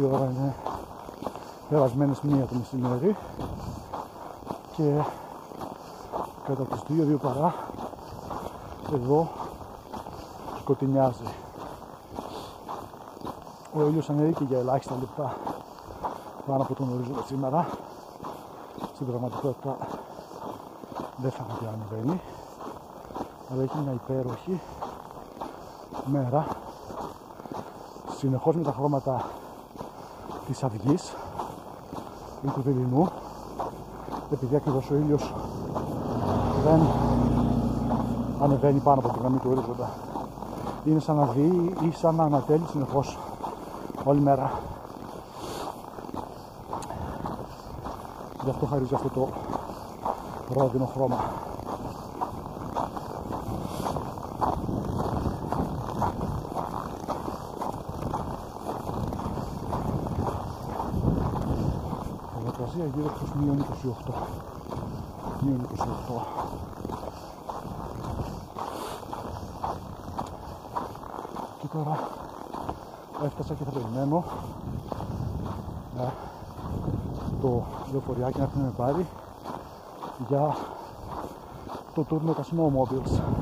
η ώρα είναι περασμένες 1 το μεσημέρι και κατά τις 2 παρά εδώ σκοτεινιάζει. Ο ήλιος ανέβηκε για ελάχιστα λεπτά πάνω από τον ορίζοντα σήμερα. Στην πραγματικότητα δεν θα ότι ανεβαίνει, αλλά έχει μια υπέροχη μέρα, συνεχώς με τα χρώματα της αυγής ή του δειλινού, επειδή ακριβώς ο ήλιος δεν ανεβαίνει πάνω από τη γραμμή του ορίζοντα. Είναι σαν να δει ή σαν να ανατέλει συνεχώς όλη μέρα. Γι' αυτό χαρίζει αυτό το ρόδινο χρώμα. Θερμοκρασία γύρω στους -28. Και τώρα έφτασα και θα περιμένω το λεωφοριάκι να έρθει να με πάρει για το tour με τα snowmobiles.